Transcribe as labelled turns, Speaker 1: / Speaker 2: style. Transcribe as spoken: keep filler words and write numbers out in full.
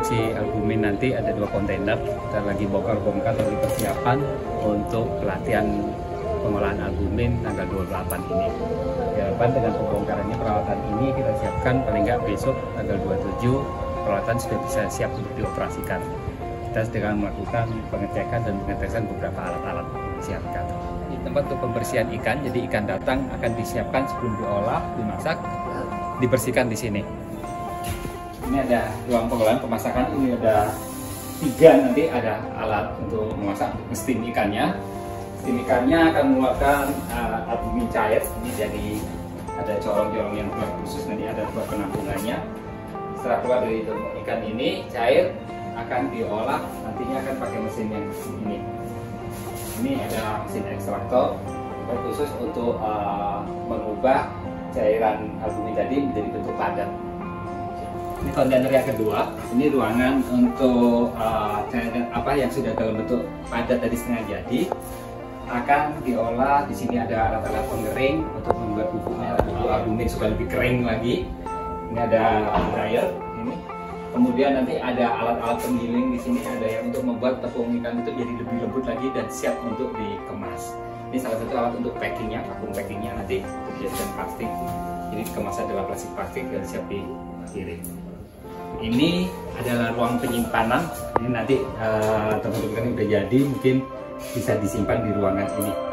Speaker 1: produksi albumin nanti ada dua kontainer. Kita lagi bongkar-bongkar lagi persiapan untuk pelatihan pengolahan albumin tanggal dua puluh delapan ini. Diharapkan dengan pembongkarannya peralatan ini kita siapkan paling nggak besok tanggal dua puluh tujuh peralatan sudah bisa siap untuk dioperasikan. Kita sedang melakukan pengecekan dan pengetesan beberapa alat-alat disiapkan. Di tempat untuk pembersihan ikan, jadi ikan datang akan disiapkan sebelum diolah, dimasak, dibersihkan di sini. Ini ada ruang pengolahan pemasakan, ini ada tiga, nanti ada alat untuk memasak steam ikannya. Steam ikannya akan mengeluarkan uh, albumin cair, ini jadi ada corong-corong yang khusus, nanti ada buat penampungannya. Setelah keluar dari ikan ini, cair akan diolah, nantinya akan pakai mesin yang ini. Ini ada mesin ekstraktor khusus untuk uh, mengubah cairan albumin tadi menjadi bentuk padat. Ini kontainer yang kedua, ini ruangan untuk uh, cairan apa yang sudah dalam bentuk padat tadi setengah jadi akan diolah. Di sini ada alat-alat pengering untuk membuat bubuknya, bubuk albumin supaya lebih kering lagi. Ini ada dryer ini. Kemudian nanti ada alat-alat penggiling di sini, ada yang untuk membuat tepung ikan itu jadi lebih lembut lagi dan siap untuk dikemas. Ini salah satu alat untuk packingnya, vakum packingnya nanti untuk dijadikan plastik. Jadi kemasan dalam plastik plastik dan siap dikirim. Ini adalah ruang penyimpanan. Ini nanti uh, teman-teman udah jadi mungkin bisa disimpan di ruangan ini.